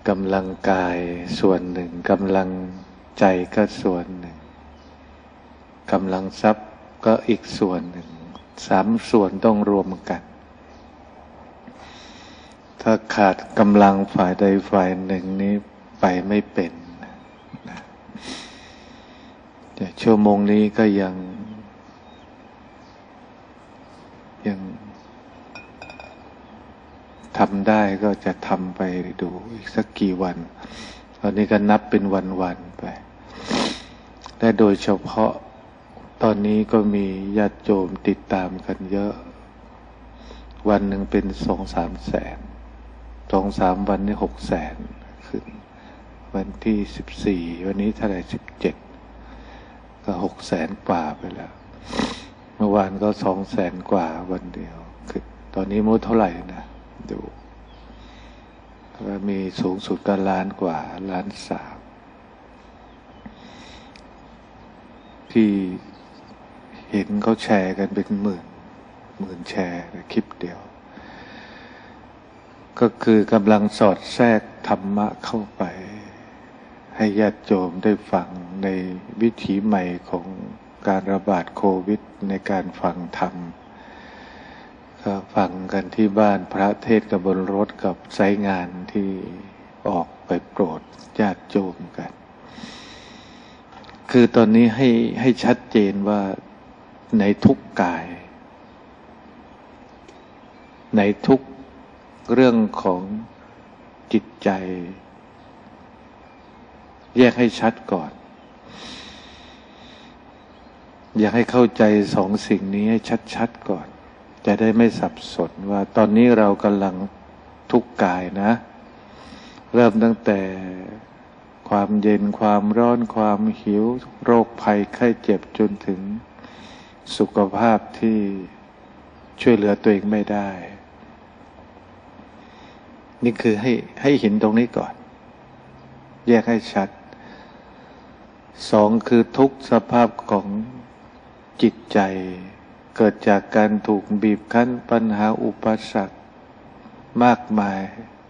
กำลังกายส่วนหนึ่งกำลังใจก็ส่วนหนึ่งกำลังทรัพย์ก็อีกส่วนหนึ่ง3 ส่วนต้องรวมกันถ้าขาดกำลังฝ่ายใดฝ่ายหนึ่งนี้ไปไม่เป็นนะแต่ชั่วโมงนี้ก็ยังทำได้ก็จะทำไปดูอีกสักกี่วันตอนนี้ก็นับเป็นวันๆไปและโดยเฉพาะตอนนี้ก็มีญาติโยมติดตามกันเยอะวันหนึ่งเป็น2-3 แสน2-3 วันนี่600,000ขึ้นวันที่14วันนี้เท่าไหร่17ก็600,000 กว่าไปแล้วเมื่อวานก็200,000 กว่าวันเดียวคือตอนนี้มุ่เท่าไหร่นะดูว่ามีสูงสุดก็ล้านกว่า1.3 ล้านที่เห็นเขาแชร์กันเป็นหมื่นแชร์ในคลิปเดียวก็คือกำลังสอดแทรกธรรมะเข้าไปให้ญาติโยมได้ฟังในวิถีใหม่ของการระบาดโควิดในการฟังธรรมก็ฟังกันที่บ้านพระเทศกับบนรถกับไซต์งานที่ออกไปโปรดญาติโยมกันคือตอนนี้ให้ชัดเจนว่าในทุกกายในทุกเรื่องของจิตใจแยกให้ชัดก่อนอยากให้เข้าใจ2 สิ่งนี้ให้ชัดๆก่อนจะได้ไม่สับสนว่าตอนนี้เรากำลังทุกข์กายนะเริ่มตั้งแต่ความเย็นความร้อนความหิวโรคภัยไข้เจ็บจนถึงสุขภาพที่ช่วยเหลือตัวเองไม่ได้นี่คือให้เห็นตรงนี้ก่อนแยกให้ชัด2คือทุกสภาพของจิตใจเกิดจากการถูกบีบคั้นปัญหาอุปสรรคมากมาย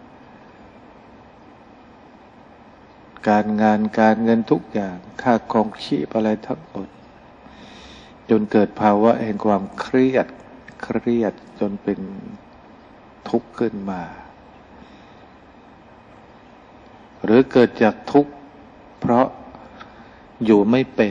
การงานการเงินทุกอย่างค่าครองชีพอะไรทั้งหมดจนเกิดภาวะแห่งความเครียดจนเป็นทุกข์ขึ้นมาหรือเกิดจากทุกข์เพราะอยู่ไม่เป็น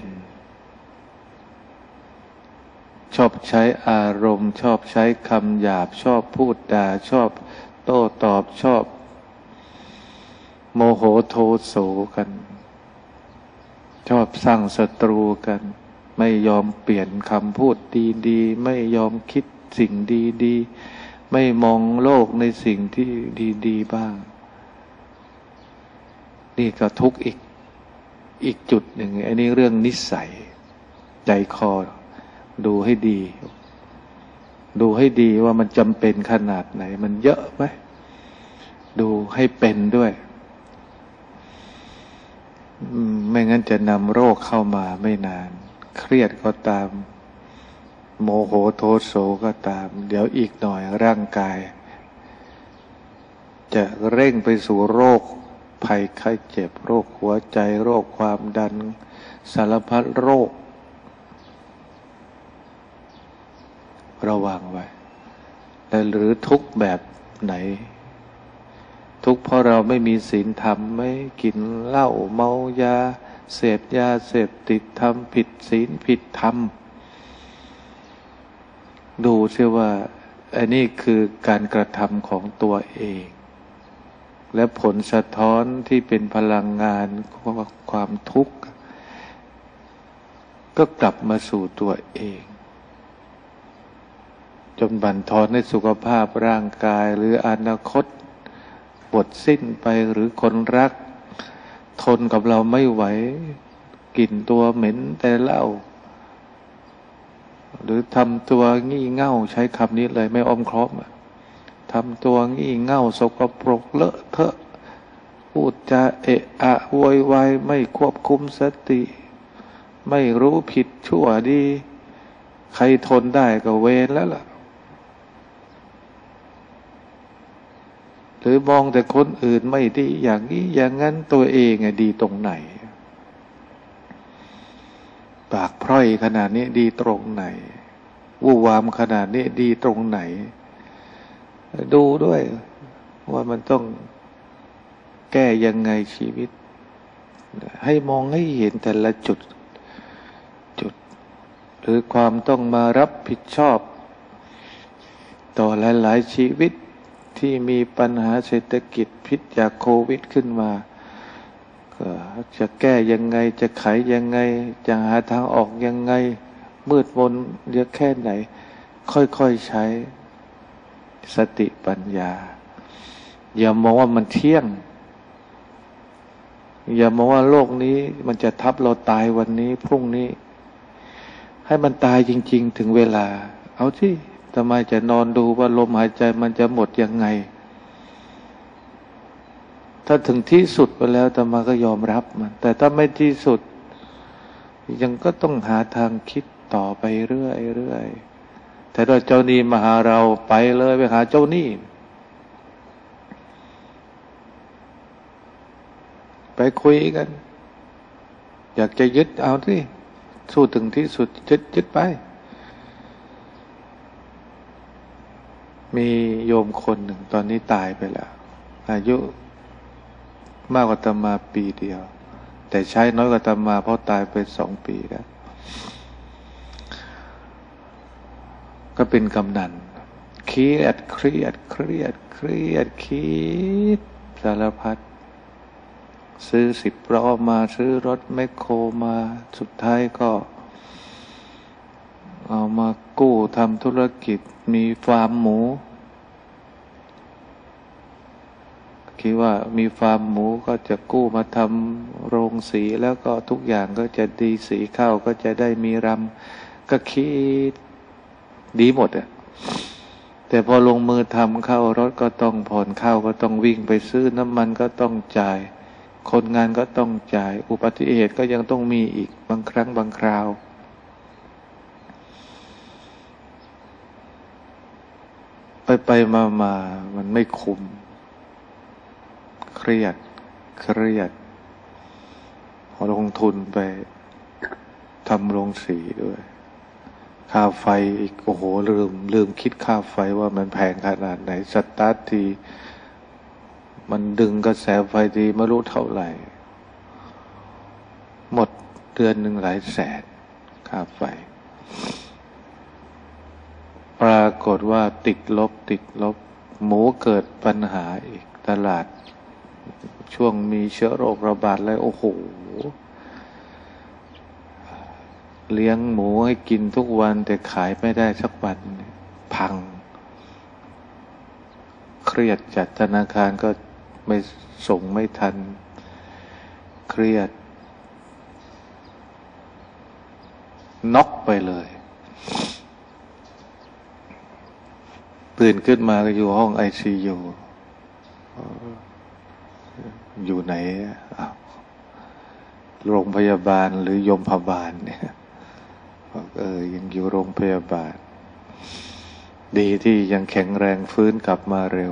ชอบใช้อารมณ์ชอบใช้คำหยาบชอบพูดด่าชอบโต้ตอบชอบโมโหโทโสกันชอบสร้างศัตรูกันไม่ยอมเปลี่ยนคำพูดดีๆไม่ยอมคิดสิ่งดีๆไม่มองโลกในสิ่งที่ดีๆบ้างนี่ก็ทุกข์อีกจุดหนึ่งอันนี้เรื่องนิสัยใจคอดูให้ดีว่ามันจำเป็นขนาดไหนมันเยอะไหมดูให้เป็นด้วยไม่งั้นจะนำโรคเข้ามาไม่นานเครียดก็ตามโมโหโทโสก็ตามเดี๋ยวอีกหน่อยร่างกายจะเร่งไปสู่โรคภัยไข้เจ็บโรคหัวใจโรคความดันสารพัดโรคระวังไว้แต่หรือทุกข์แบบไหนทุกข์เพราะเราไม่มีศีลธรรมไม่กินเหล้าเมายาเสพยาเสพติดทำผิดศีลผิดธรรมดูเชื่อว่าอันนี้คือการกระทำของตัวเองและผลสะท้อนที่เป็นพลังงานความทุกข์ก็กลับมาสู่ตัวเองจนบั่นทอนให้สุขภาพร่างกายหรืออนาคตหมดสิ้นไปหรือคนรักทนกับเราไม่ไหวกลิ่นตัวเหม็นแต่เหล้าหรือทำตัวงี่เง่าใช้คำนี้เลยไม่อ้อมค้อมทำตัวงี่เง่าสกปรกเลอะเทอะพูดจาเอะอะโวยวายไม่ควบคุมสติไม่รู้ผิดชั่วดีใครทนได้ก็เวรแล้วล่ะหรือมองแต่คนอื่นไม่ดีอย่างนี้อย่างนั้นตัวเองดีตรงไหนปากพร่อยขนาดนี้ดีตรงไหนวู่วามขนาดนี้ดีตรงไหนดูด้วยว่ามันต้องแก้ยังไงชีวิตให้มองให้เห็นแต่ละจุดหรือความต้องมารับผิดชอบต่อหลายๆชีวิตที่มีปัญหาเศรษฐกิจพิษจากโควิดขึ้นมาก็จะแก้ยังไงจะไขยังไงจะหาทางออกยังไงมืดมนเยอะแค่ไหนค่อยๆใช้สติปัญญาอย่ามองว่ามันเที่ยงอย่ามองว่าโลกนี้มันจะทับเราตายวันนี้พรุ่งนี้ให้มันตายจริงๆถึงเวลาเอาที่ทำไมจะนอนดูว่าลมหายใจมันจะหมดยังไงถ้าถึงที่สุดไปแล้วธรรมาก็ยอมรับมันแต่ถ้าไม่ที่สุดยังก็ต้องหาทางคิดต่อไปเรื่อยๆแต่ถ้าเจ้าหนี้มาหาเราไปเลยไปหาเจ้าหนี้ไปคุยกันอยากจะยึดเอาที่สู้ถึงที่สุดยึดไปมีโยมคนหนึ่งตอนนี้ตายไปแล้วอายุมากกว่าอาตมาปีเดียวแต่ใช้น้อยกว่าอาตมาเพราะตายไป2 ปีแล้วก็เป็นกำนันเครียดคิดสารพัดซื้อ10 ล้อมาซื้อรถแมคโครมาสุดท้ายก็เอามากู้ทำธุรกิจมีฟาร์มหมูคิดว่ามีฟาร์มหมูก็จะกู้มาทำโรงสีแล้วก็ทุกอย่างก็จะดีสีข้าวก็จะได้มีรำก็คิดดีหมดอ่ะแต่พอลงมือทำเข้ารถก็ต้องผ่อนข้าวก็ต้องวิ่งไปซื้อน้ำมันก็ต้องจ่ายคนงานก็ต้องจ่ายอุบัติเหตุก็ยังต้องมีอีกบางครั้งบางคราวไปมามันไม่คุ้มเครียดพอลงทุนไปทำโรงสีด้วยค่าไฟอีกโอ้โหลืมคิดค่าไฟว่ามันแพงขนาดไหนสตาร์ททีมันดึงกระแสไฟทีไม่รู้เท่าไหร่หมดเดือนหนึ่งหลายแสนค่าไฟปรากฏว่าติดลบหมูเกิดปัญหาอีกตลาดช่วงมีเชื้อโรคระบาดเลยโอ้โหเลี้ยงหมูให้กินทุกวันแต่ขายไม่ได้สักวันพังเครียดจัดธนาคารก็ไม่ส่งไม่ทันเครียดน็อกไปเลยตื่นขึ้นมาก็อยู่ห้อง ICU อยู่ไหนโรงพยาบาลหรือยมพบาลเนี่ยยังอยู่โรงพยาบาลดีที่ยังแข็งแรงฟื้นกลับมาเร็ว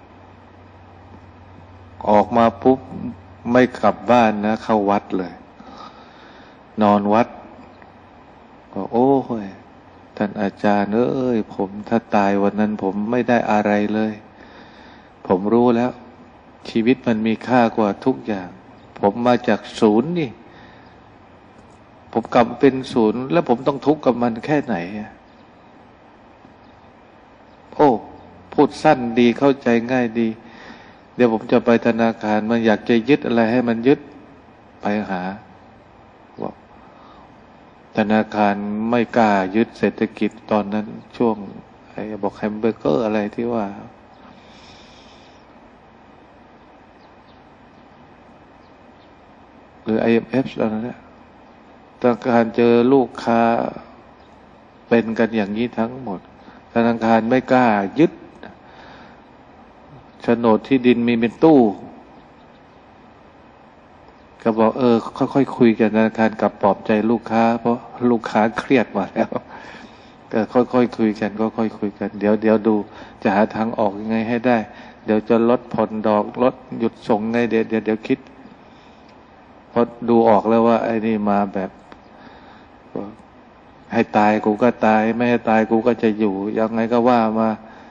ออกมาปุ๊บไม่กลับบ้านนะเข้าวัดเลยนอนวัดก็โอ้ยท่านอาจารย์ผมถ้าตายวันนั้นผมไม่ได้อะไรเลยผมรู้แล้วชีวิตมันมีค่ากว่าทุกอย่างผมมาจากศูนย์นี่ผมกลับเป็นศูนย์แล้วผมต้องทุกข์กับมันแค่ไหนโอ้พูดสั้นดีเข้าใจง่ายดีเดี๋ยวผมจะไปธนาคารมันอยากจะยึดอะไรให้มันยึดไปหาบอกธนาคารไม่กล้ายึดเศรษฐกิจตอนนั้นช่วงบอกแฮมเบอร์เกอร์อะไรที่ว่าหรือ IMF อะไรนั่นแหละธนาคารเจอลูกค้าเป็นกันอย่างนี้ทั้งหมดธนาคารไม่กล้ายึดโฉนดที่ดินมีเป็นตู้ก็บอกค่อยๆคุยกันธนาคารกับปลอบใจลูกค้าเพราะลูกค้าเครียดมาแล้วก็ค่อยๆคุยกันเดี๋ยวดูจะหาทางออกยังไงให้ได้เดี๋ยวจะลดผ่อนดอกลดหยุดส่งไงเดี๋ยวคิดเพราะดูออกแล้วว่าไอ้นี่มาแบบให้ตายกูก็ตายไม่ให้ตายกูก็จะอยู่ยังไงก็ว่ามา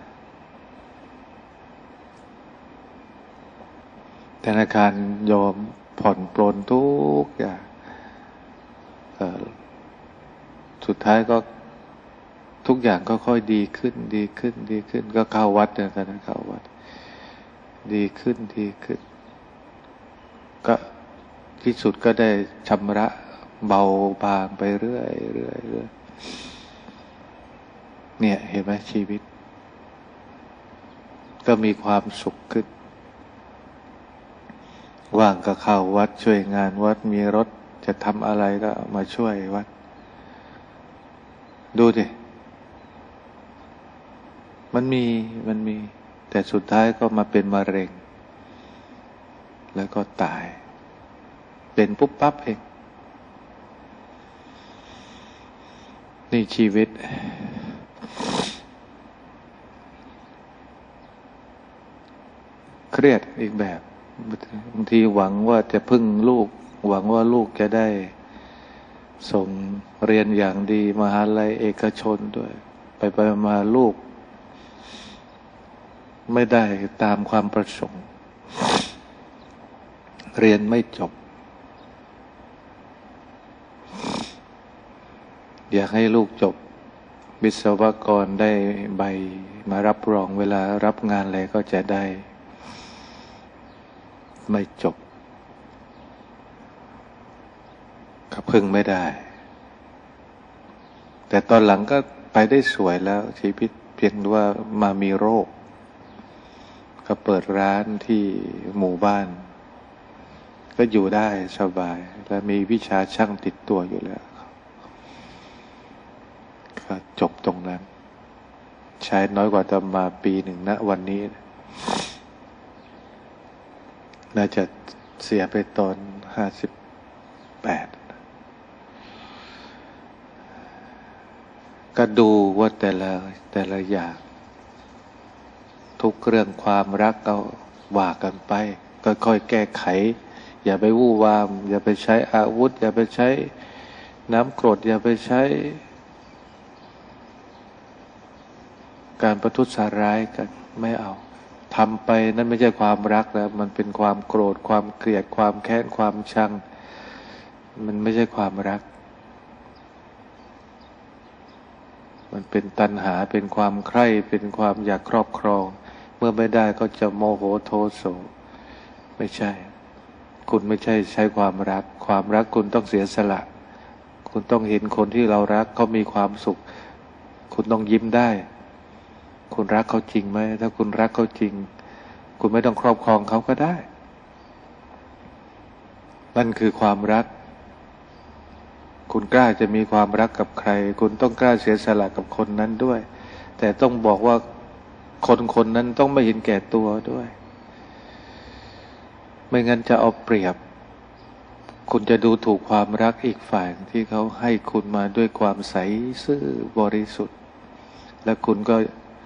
ธนาคารยอมผ่อนปลนทุกอย่างสุดท้ายก็ทุกอย่างก็ค่อยดีขึ้นก็เข้าวัดเนี่ยตอนนั้นเข้าวัดดีขึ้นก็ที่สุดก็ได้ชำระเบาบางไปเรื่อยเนี่ยเห็นไหมชีวิตก็มีความสุขขึ้นว่างก็เข้าวัดช่วยงานวัดมีรถจะทำอะไรก็มาช่วยวัดดูดิมันมีแต่สุดท้ายก็มาเป็นมะเร็งแล้วก็ตายเป็นปุ๊บปั๊บเองนี่ชีวิตเครียดอีกแบบบางทีหวังว่าจะพึ่งลูกหวังว่าลูกจะได้ส่งเรียนอย่างดีมหาลัยเอกชนด้วยไปมาลูกไม่ได้ตามความประสงค์เรียนไม่จบอยากให้ลูกจบวิศวกรได้ใบมารับรองเวลารับงานอะไรก็จะได้ไม่จบก็พึ่งไม่ได้แต่ตอนหลังก็ไปได้สวยแล้วชีวิตเพียงว่ามามีโรคก็เปิดร้านที่หมู่บ้านก็อยู่ได้สบายและมีวิชาช่างติดตัวอยู่แล้วก็จบตรงนั้นใช้น้อยกว่าตมาปีหนึ่งนะวันนี้น่าจะเสียไปตอน58ก็ดูว่าแต่ละอย่างทุกเรื่องความรักก็ว่ากันไปค่อยๆแก้ไขอย่าไปวู่วามอย่าไปใช้อาวุธอย่าไปใช้น้ำกรดอย่าไปใช้การประทุษร้ายกันไม่เอาทำไปนั่นไม่ใช่ความรักแล้วมันเป็นความโกรธความเกลียดความแค้นความชังมันไม่ใช่ความรักมันเป็นตัณหาเป็นความใคร่เป็นความอยากครอบครองเมื่อไม่ได้ก็จะโมโหโทโสไม่ใช่คุณไม่ใช่ใช้ความรักคุณต้องเสียสละคุณต้องเห็นคนที่เรารักเขามีความสุขคุณต้องยิ้มได้คุณรักเขาจริงไหมถ้าคุณรักเขาจริงคุณไม่ต้องครอบครองเขาก็ได้นั่นคือความรักคุณกล้าจะมีความรักกับใครคุณต้องกล้าเสียสละกับคนนั้นด้วยแต่ต้องบอกว่าคนนั้นต้องไม่เห็นแก่ตัวด้วยไม่งั้นจะเอาเปรียบคุณจะดูถูกความรักอีกฝ่ายที่เขาให้คุณมาด้วยความใสซื่อบริสุทธิ์และคุณก็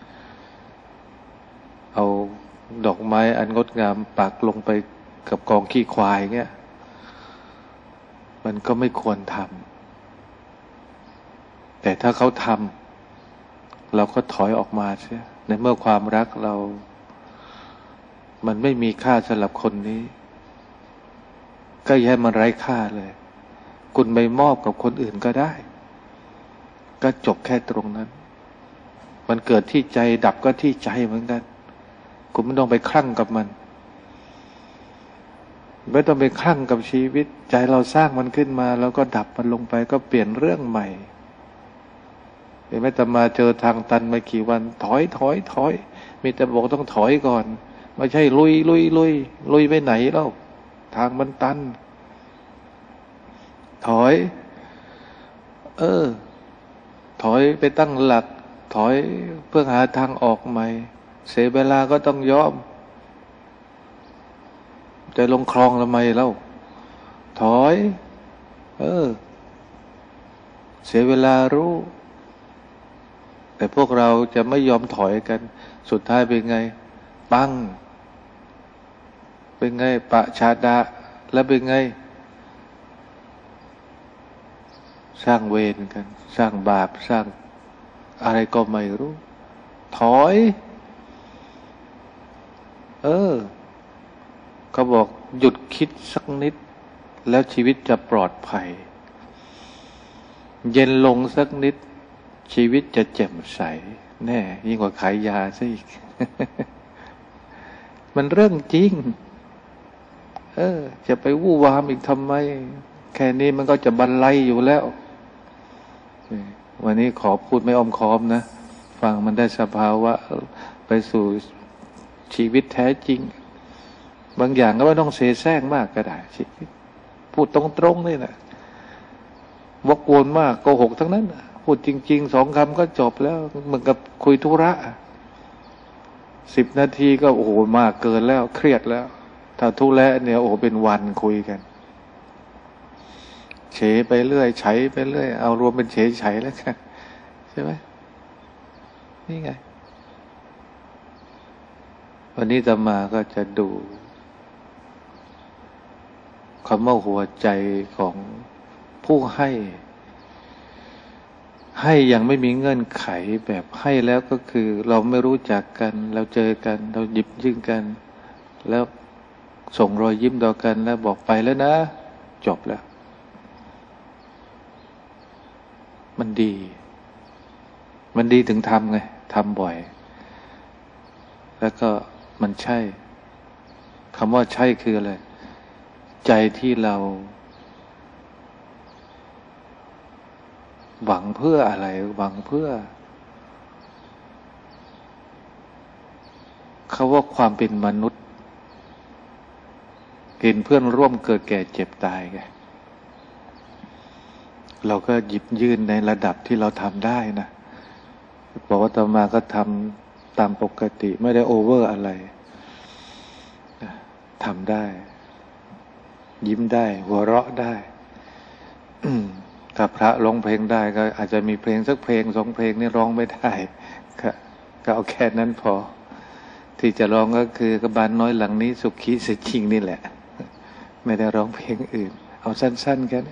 เอาดอกไม้อันงดงามปักลงไปกับกองขี้ควายเงี้ยมันก็ไม่ควรทำแต่ถ้าเขาทำเราก็ถอยออกมาใช่ในเมื่อความรักเรามันไม่มีค่าสำหรับคนนี้ก็อย่าให้มันไร้ค่าเลยคุณไปมอบกับคนอื่นก็ได้ก็จบแค่ตรงนั้นมันเกิดที่ใจดับก็ที่ใจเหมือนกันคุณไม่ต้องไปคลั่งกับมันไม่ต้องไปคลั่งกับชีวิตใจเราสร้างมันขึ้นมาแล้วก็ดับมันลงไปก็เปลี่ยนเรื่องใหม่เห็นไหมแต่มาเจอทางตันมากี่วันถอยมีแต่บอกต้องถอยก่อนไม่ใช่ลุยไปไหนแล้วทางมันตันถอยถอยไปตั้งหลักถอยเพื่อหาทางออกใหม่เสียเวลาก็ต้องยอมจะลงคลองทำไมเล่าถอยเสียเวลารู้แต่พวกเราจะไม่ยอมถอยกันสุดท้ายเป็นไงปังเป็นไงปะชาดะแล้วเป็นไงสร้างเวรกันสร้างบาปสร้างอะไรก็ไม่รู้ถอยเขาบอกหยุดคิดสักนิดแล้วชีวิตจะปลอดภัยเย็นลงสักนิดชีวิตจะแจ่มใสแน่ยิ่งกว่าขายยาซะอีก มันเรื่องจริงจะไปวู่วามอีกทำไมแค่นี้มันก็จะบรรลัยอยู่แล้ววันนี้ขอพูดไม่อ้อมค้อมนะฟังมันได้สภาวะไปสู่ชีวิตแท้จริงบางอย่างก็ไม่ต้องเสแสร้งมากก็ได้พูดตรงๆเลยนะวกวนมากโกหกทั้งนั้นพูดจริงๆ2 คำก็จบแล้วเหมือนกับคุยธุระ10 นาทีก็โอ้โหมากเกินแล้วเครียดแล้วถ้าทุเระเนี่ยโอ้โหเป็นวันคุยกันเฉยไปเรื่อยไฉไปเรื่อยเอารวมเป็นเฉยไฉแล้วกันใช่ไหมนี่ไงวันนี้จะมาก็จะดูคำว่าหัวใจของผู้ให้อย่างไม่มีเงื่อนไขแบบให้แล้วก็คือเราไม่รู้จักกันเราเจอกันเราหยิบยื่นกันแล้วส่งรอยยิ้มต่อกันแล้วบอกไปแล้วนะจบแล้วมันดีถึงทำไงทำบ่อยแล้วก็มันใช่คำว่าใช่คืออะไรใจที่เราหวังเพื่ออะไรหวังเพื่อเขาว่าความเป็นมนุษย์เห็นเพื่อนร่วมเกิดแก่เจ็บตายไงเราก็หยิบยื่นในระดับที่เราทำได้นะบอกว่าต่อมาก็ทำตามปกติไม่ได้โอเวอร์อะไรทำได้ยิ้มได้หัวเราะได้ ถ้าพระร้องเพลงได้ก็อาจจะมีเพลงสักเพลง2 เพลงนี่ร้องไม่ได้ก็เอาแค่นั้นพอที่จะร้องก็คือกบานน้อยหลังนี้สุขีสุจริงนี่แหละไม่ได้ร้องเพลงอื่นเอาสั้นๆแค่นี้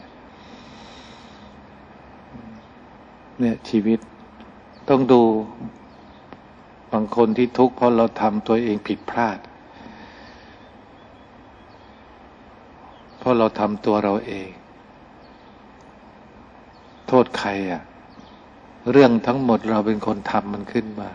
เนี่ยชีวิตต้องดูบางคนที่ทุกข์เพราะเราทำตัวเองผิดพลาดเพราะเราทำตัวเราเองโทษใครเรื่องทั้งหมดเราเป็นคนทำมันขึ้นมา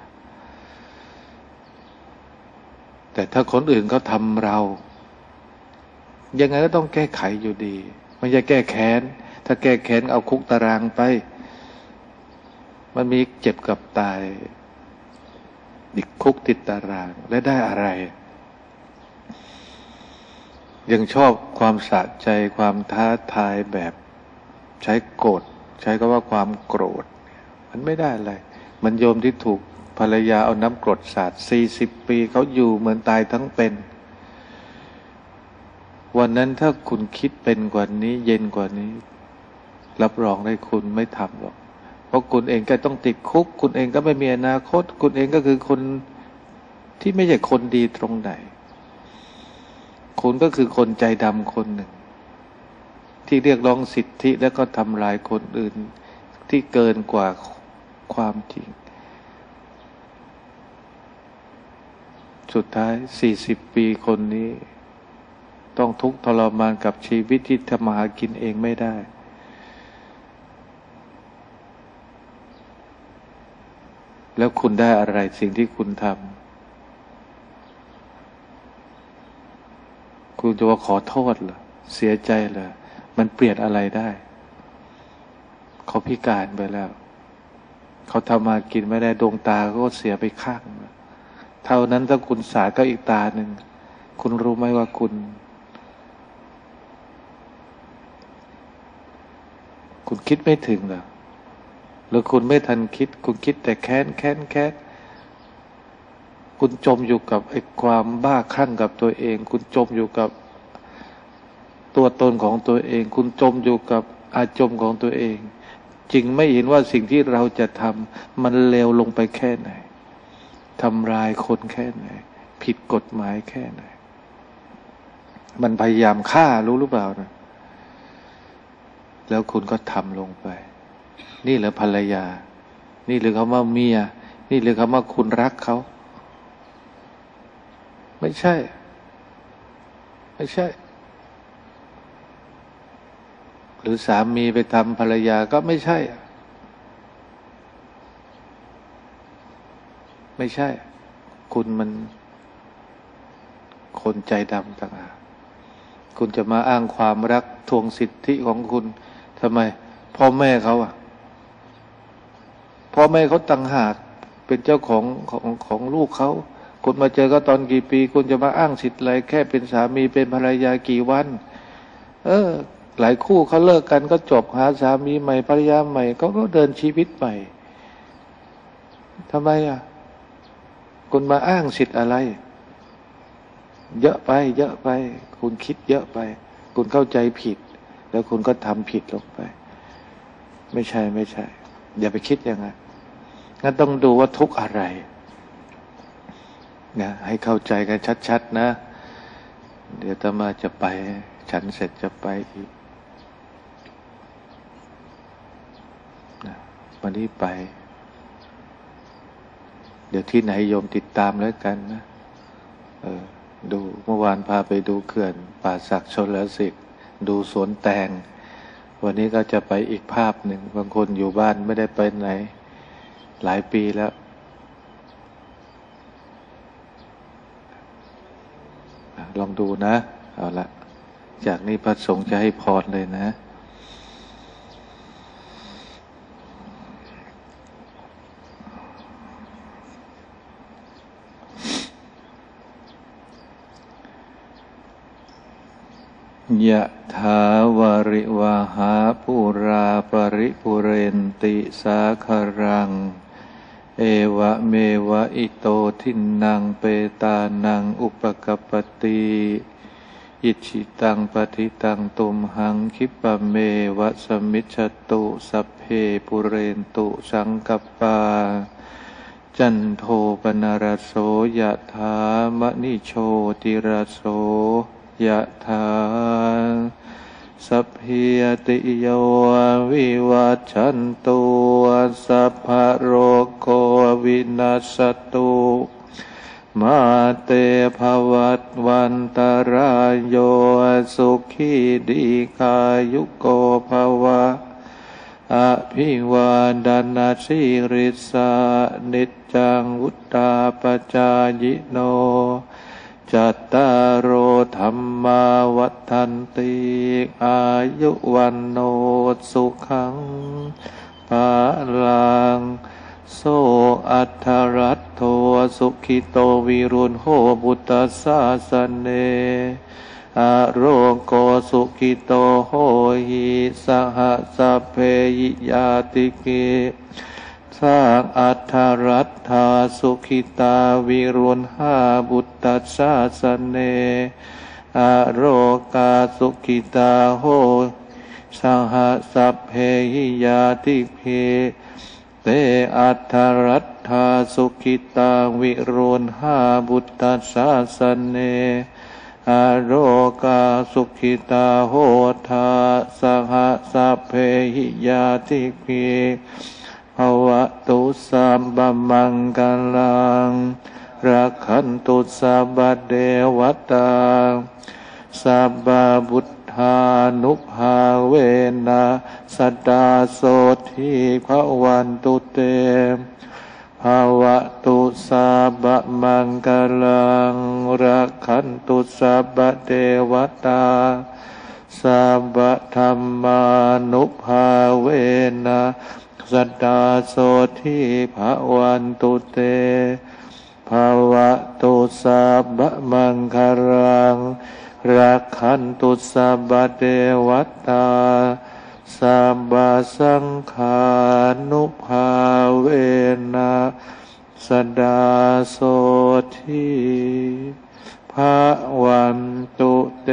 แต่ถ้าคนอื่นเขาทำเรายังไงก็ต้องแก้ไขอยู่ดีไม่ใช่แก้แค้นถ้าแก้แค้นเอาคุกตารางไปมันมีเจ็บกับตายติดคุกติดตารางและได้อะไรยังชอบความสะใจความท้าทายแบบใช้โกรธใช้คำว่าความโกรธมันไม่ได้อะไรมันโยมที่ถูกภรรยาเอาน้ำกรดสาด40 ปีเขาอยู่เหมือนตายทั้งเป็นวันนั้นถ้าคุณคิดเป็นกว่านี้เย็นกว่านี้รับรองได้คุณไม่ทำหรอกเพราะคุณเองก็ต้องติดคุกคุณเองก็ไม่มีอนาคตคุณเองก็คือคนที่ไม่ใช่คนดีตรงไหนคุณก็คือคนใจดำคนหนึ่งที่เรียกร้องสิทธิแล้วก็ทำลายคนอื่นที่เกินกว่าความจริงสุดท้าย40 ปีคนนี้ต้องทุกข์ทรมานกับชีวิตที่ทำมาหากินเองไม่ได้แล้วคุณได้อะไรสิ่งที่คุณทำคุณจะว่าขอโทษเหรอเสียใจเหรอมันเปลี่ยนอะไรได้เขาพิการไปแล้วเขาทำมากินไม่ได้ดวงตาก็เสียไปข้างเท่านั้นถ้าคุณสาก็อีกตาหนึ่งคุณรู้ไหมว่าคุณคิดไม่ถึงเหรอหรือคุณไม่ทันคิดคุณคิดแต่แค้นคุณจมอยู่กับไอ้ความบ้าคลั่งกับตัวเองคุณจมอยู่กับตัวตนของตัวเองคุณจมอยู่กับอาจมของตัวเองจึงไม่เห็นว่าสิ่งที่เราจะทำมันเลวลงไปแค่ไหนทำลายคนแค่ไหนผิดกฎหมายแค่ไหนมันพยายามฆ่ารู้หรือเปล่านะแล้วคุณก็ทำลงไปนี่เหรอภรรยานี่หรือคำว่าเมียนี่หรือคำว่าคุณรักเขาไม่ใช่ไม่ใช่หรือสามีไปทำภรรยาก็ไม่ใช่ไม่ใช่คุณมันคนใจดำต่างหากคุณจะมาอ้างความรักทวงสิทธิของคุณทำไมพ่อแม่เขาพ่อแม่เขาต่างหากเป็นเจ้าของลูกเขาคุณมาเจอก็ตอนกี่ปีคุณจะมาอ้างสิทธิ์อะไรแค่เป็นสามีเป็นภรรยากี่วันหลายคู่เขาเลิกกันก็จบหาสามีใหม่ภรรยาใหม่ก็เดินชีวิตใหม่ทำไมคุณมาอ้างสิทธิ์อะไรเยอะไปเยอะไปคุณคิดเยอะไปคุณเข้าใจผิดแล้วคุณก็ทำผิดลงไปไม่ใช่อย่าไปคิดอย่างนั้นงั้นต้องดูว่าทุกข์อะไรนะให้เข้าใจกันชัดๆนะเดี๋ยวอาตมาจะไปฉันเสร็จจะไปอีกนะวันนี้ไปเดี๋ยวที่ไหนโยมติดตามแล้วกันนะดูเมื่อวานพาไปดูเขื่อนป่าสักชลสิทธิ์ดูสวนแตงวันนี้ก็จะไปอีกภาพหนึ่งบางคนอยู่บ้านไม่ได้ไปไหนหลายปีแล้วลองดูนะเอาละจากนี้พระสงฆ์จะให้พรเลยนะยะถาวาริวหาปุราปริปุเรนติสาคารังเอวะเมวะอิโตทินังเปตานังอุปกัปปติอิชิตังปฏิตังตุมหังคิปะเมวะสมิจฉตุสัพเพปุเรนตุสังกัปปาจันโทปนรสโสยะถามณิโชติรสโสยะถาสัพพิยติโยวิวัชชันตุสัพพะโรโควินัสสตุมาเตภวัตวันตรายโยสุขีดีกายุโกภวะอภิวาดานาสิริสานิจจังวุตตาปจายโนจัตตารโอธรรมาวัฏันติอายุวันโนสุขังภาลังโสอัฏฐรัตโตสุขิโตวิรุณโหบุตตสาสเนอโรโกสุขิโตโหหิสหสัพเพยิยาติเกสร้างอัฏฐรัตถาสุขิตาวิรุณหาบุตตสาสเนอโรกาสุขิตาโหสหสัพเพหิยาติเพเตอัฏฐรัตถาสุขิตาวิรุณหาบุตตสาสเนอโรกาสุขิตาโหทาสหสัพเพหิยาติเพภวตุสัมปมังคลังรักขันตุสัพพเทวตาสัพพพุทธานุภาเวนะสัตตาโสทิภวันตุเตภวตุสัพพมังคลังรักขันตุสัพพเทวตาสัพพธัมมานุภาเวนะสัตตาโสทิภวันตุเตภวตุสัพพมังคลังรักขันตุสัพพเทวตาสัพพสังฆานุภาเวนะสัตตาโสทิภวันตุเต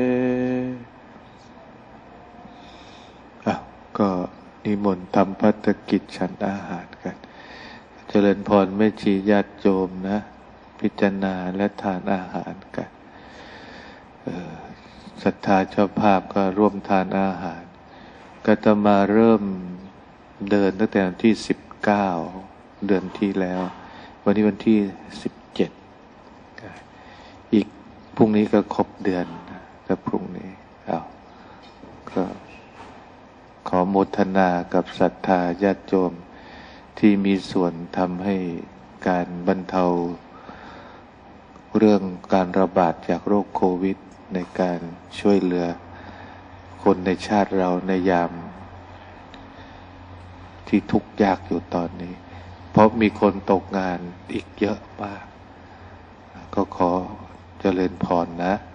ก็นิมนต์ทำภัตกิจฉันอาหารกันเจริญพรแม่ชีญาติโยมนะพิจารณาและทานอาหารกันศรัทธาเจ้าภาพก็ร่วมทานอาหารก็จะมาเริ่มเดินตั้งแต่วันที่19เดือนที่แล้ววันนี้วันที่17อีกพรุ่งนี้ก็ครบเดือนก็พรุ่งนี้ก็ขอโมทนากับศรัทธาญาติโยมที่มีส่วนทำให้การบรรเทาเรื่องการระบาดจากโรคโควิดในการช่วยเหลือคนในชาติเราในยามที่ทุกข์ยากอยู่ตอนนี้เพราะมีคนตกงานอีกเยอะมากก็ขอเจริญพรนะ